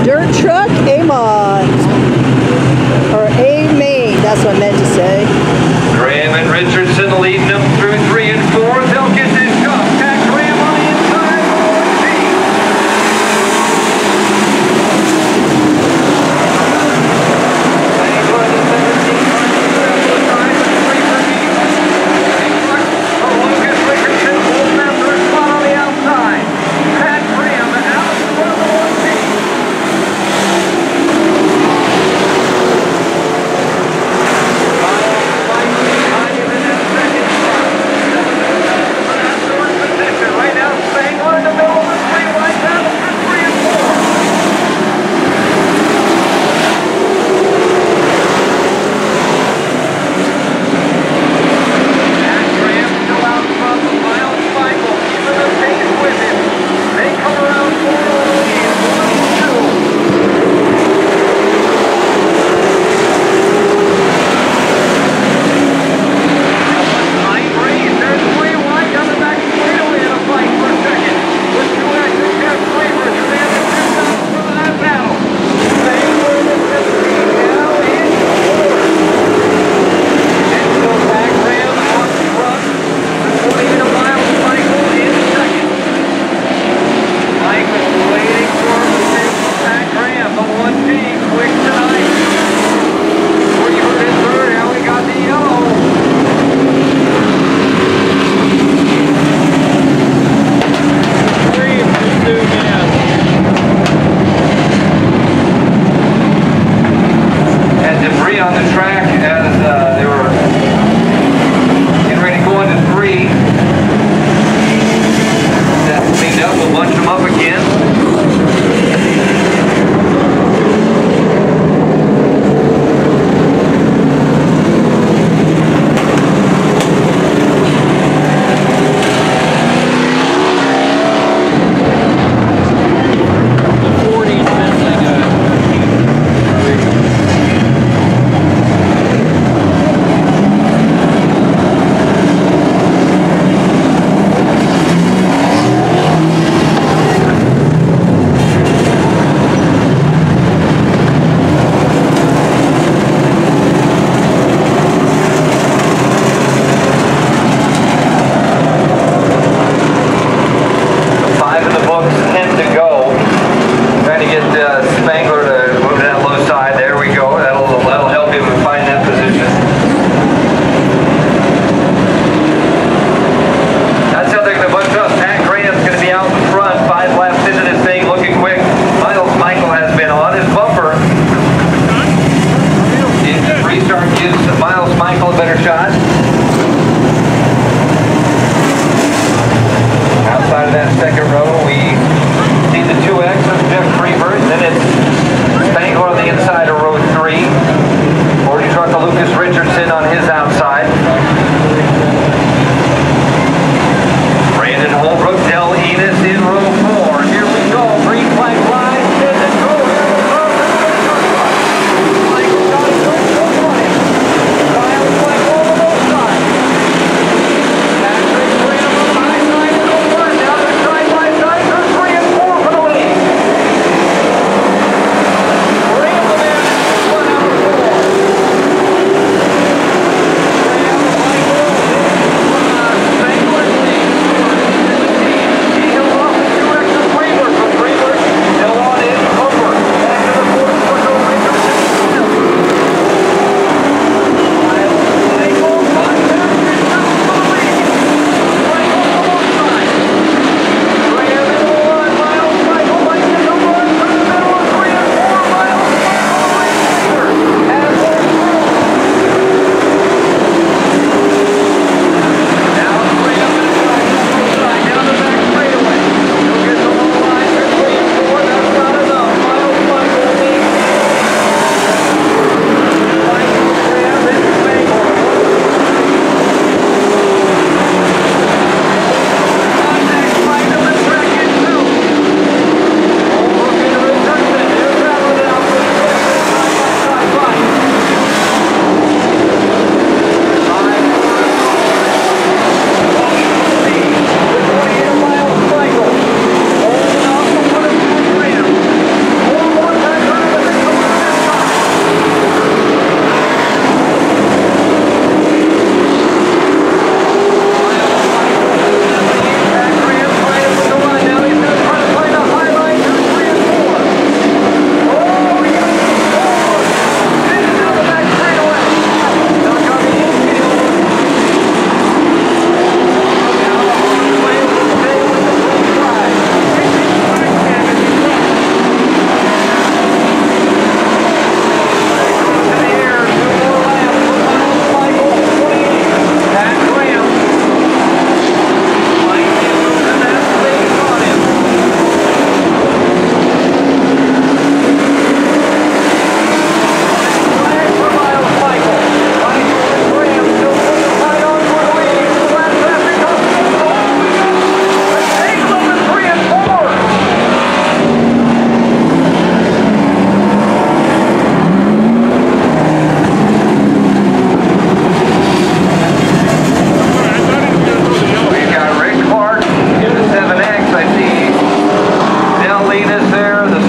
Dirt Truck Amon. Or A-Main, that's what I meant to say. Graham and Richardson leading them through 3 and 4. They'll get this cup. Pat Graham on the inside. Lucas Richardson holding that third spot on the outside. Pat Graham out in front of the 1T.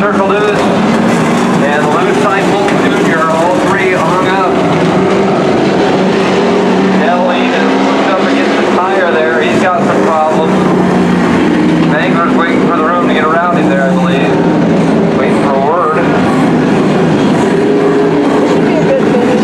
Circle Lewis and Lou Seifel Jr. All three hung up. Ellie is pushed up against the tire there. He's got some problems. Angler's waiting for the room to get around him there, I believe. Waiting for a word. Should be a good finish.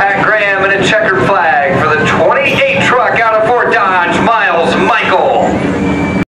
Checkered flag for the 28 truck out of Fort Dodge, Miles Michael.